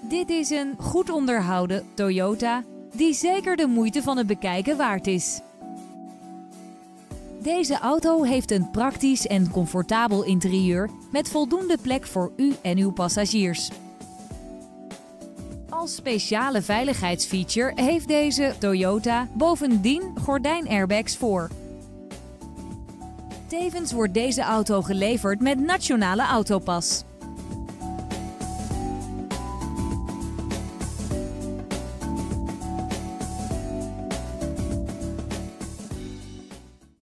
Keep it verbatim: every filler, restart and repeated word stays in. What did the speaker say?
Dit is een goed onderhouden Toyota die zeker de moeite van het bekijken waard is. Deze auto heeft een praktisch en comfortabel interieur met voldoende plek voor u en uw passagiers. Als speciale veiligheidsfeature heeft deze Toyota bovendien gordijnairbags voor. Tevens wordt deze auto geleverd met Nationale Autopas.